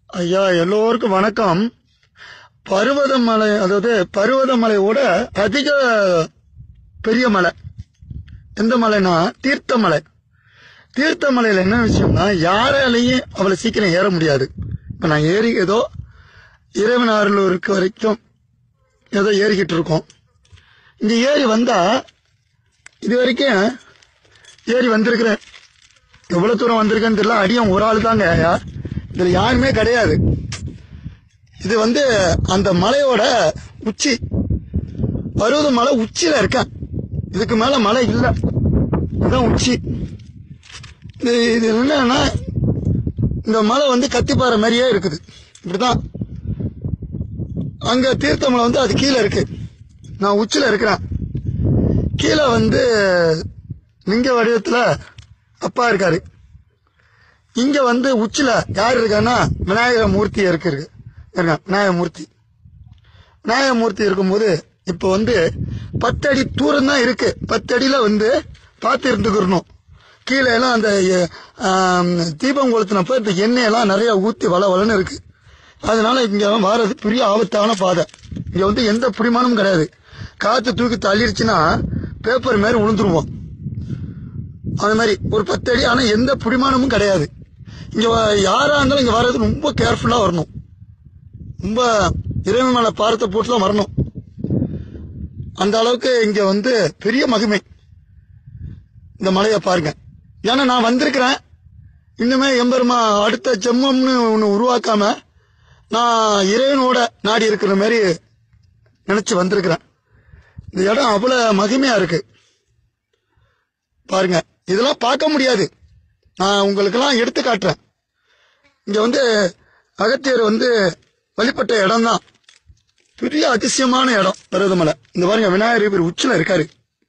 ஐயா, எல்லோருக்கும் வணக்கம். பருவதமலை, அதாவது பருவதமலையோட அதிக பெரிய மலை எந்த மலைனா தீர்த்தமலை. தீர்த்தமலையில் என்ன விஷயம்னா, யாராலையும் அவ்வளவு சீக்கிரம் ஏற முடியாது. இப்ப நான் ஏறி ஏதோ இறைவன் அருளுக்கு வரைக்கும் ஏதோ ஏறிக்கிட்டு இருக்கோம். இங்க ஏறி வந்தா இது வரைக்கும் ஏறி வந்திருக்கிறேன். எவ்வளவு தூரம் வந்திருக்கேன்னு தெரியல. அடியும் ஒரு ஆள் தாங்க, இதுல யாருமே கிடையாது. இது அந்த மலையோட உச்சி, பருவத மலை உச்சியில இருக்கேன். இதுக்கு மேல மலை இல்ல, இதுதான் உச்சி. இது என்னன்னா, இந்த மலை கத்திப்பாறை மாதிரியே இருக்குது. இப்படிதான் அங்க தீர்த்தமலை அது கீழே இருக்கு. நான் உச்சியில இருக்கிறேன். கீழே லிங்க வடிவத்துல அப்பா இருக்காரு. இங்க உச்சில யார் இருக்கான்னா விநாயகர் மூர்த்தி இருக்கு. விநாயகர் மூர்த்தி இருக்கும்போது இப்ப 10 அடி தூரம் தான் இருக்கு. 10 அடியில பார்த்து இருந்துக்கிறணும். கீழே எல்லாம் அந்த தீபம் கொளுத்தினப்ப இந்த எண்ணெய் எல்லாம் நிறைய ஊத்தி வளன்னு இருக்கு. அதனால இங்க வாரது பெரிய ஆபத்தான பாதை. இங்க எந்த புரிமானமும் கிடையாது. காத்து தூக்கி தள்ளிருச்சுன்னா பேப்பர் மாதிரி விழுந்துருவோம். அது மாதிரி ஒரு 10 அடி, ஆனா எந்த புரிமானமும் கிடையாது. இங்க யாரா இருந்தாலும் இங்க வர்றது ரொம்ப கேர்ஃபுல்லா வரணும். ரொம்ப இறைவன் மேல பாரத்தை போட்டுலாம் வரணும். அந்த அளவுக்கு இங்க பெரிய மகிமை. இந்த மலையை பாருங்க. ஏன்னா நான் வந்திருக்கிறேன். இன்னுமே எம்பெருமா அடுத்த ஜென்மம்னு ஒண்ணு உருவாக்காம நான் இறைவனோட நாடி இருக்கிற மாதிரி நினைச்சு வந்திருக்கிறேன். இந்த இடம் அவ்வளவு மகிமையா இருக்கு பாருங்க. இதெல்லாம் பார்க்க முடியாது. நான் உங்களுக்கு எல்லாம் எடுத்து காட்டுறேன். இங்க அகத்தியர் வழிபட்ட இடம் தான். பெரிய அதிசயமான இடம் பருவதமலை. இந்த பாருங்க, விநாயகர் உச்சில இருக்காரு.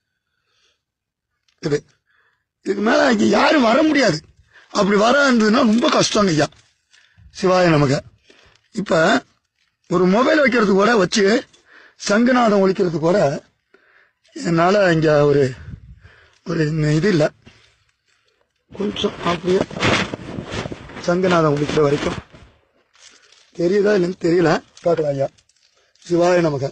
இதுக்கு மேல இங்க யாரும் வர முடியாது. அப்படி வர இருந்ததுன்னா ரொம்ப கஷ்டம் ஐயா. சிவாய நமக. இப்ப ஒரு மொபைல் வைக்கிறதுக்கு கூட வச்சு சங்குநாதம் ஒழிக்கிறதுக்கு கூட என்னால இங்க ஒரு இது இல்ல. கொஞ்சம் அப்படியே சங்குநாதம் ஒழிக்கிற வரைக்கும் தெரியுதா இல்லைன்னு தெரியல. பார்க்கலாம் ஐயா. சிவாய நமக.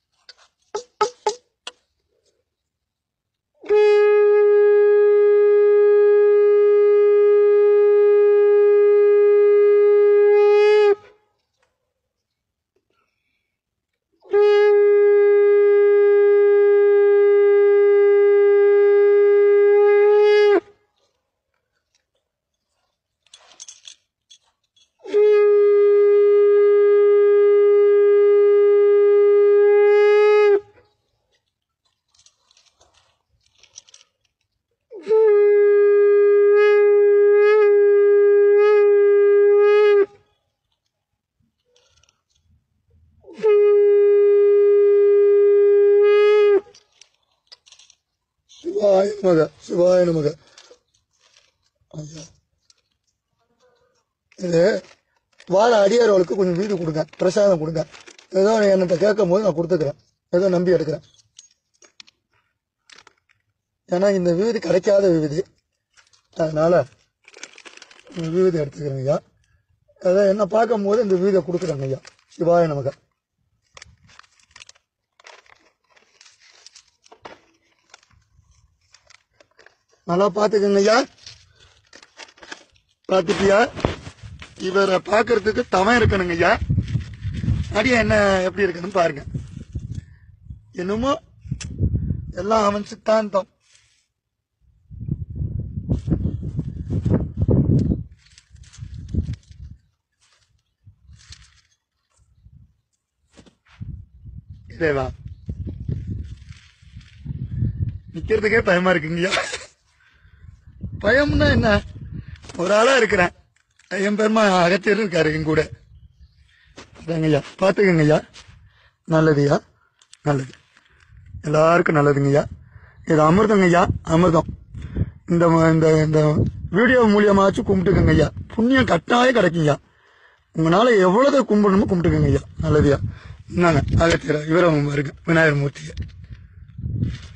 சிவாய நமக. இது வார அடியார்களுக்கு கொஞ்சம் வீடு கொடுங்க, பிரசாதம் கொடுங்க. ஏதோ என்கிட்ட கேட்கும் போது நான் கொடுத்துக்கிறேன். ஏதோ நம்பி எடுக்கிறேன். ஏன்னா இந்த வீடு கிடைக்காத வீடு, அதனால வீடு எடுத்துக்கிறேன் ஐயா. அதை என்ன பார்க்கும் போது இந்த வீடை கொடுக்குறேங்க ஐயா. சிவாய நமக. நல்லா பாத்துக்கங்க ஐயா. பாத்துட்டியா? இவரை பாக்குறதுக்கு தவம் இருக்கணுங்க ஐயா. அடியா என்ன எப்படி இருக்குன்னு பாருங்க. என்னமோ எல்லாம் அவன் சித்தாந்தம். இதேவா நிக்கிறதுக்கே பயமா இருக்குங்கய்யா. பயம்னா என்ன? ஒரு ஆளா இருக்கிறேன். என் பெருமா அகத்தியர் இருக்காரு என் கூட. ஐயா பாத்துக்கங்க ஐயா. நல்லதுயா, நல்லது. எல்லாருக்கும் நல்லதுங்கய்யா. இது அமிர்தங்க ஐயா, அமிர்தம். இந்த வீடியோ மூலியமாச்சும் கும்பிட்டுக்கங்க ஐயா. புண்ணியம் கட்டாயே கிடைக்குங்கய்யா. உங்களால எவ்வளவு கும்பிடணுமோ கும்பிட்டுக்கங்க ஐயா. நல்லதுயா. என்னங்க அகத்தியர் இவரம் வருங்க விநாயகர் மூர்த்தியை.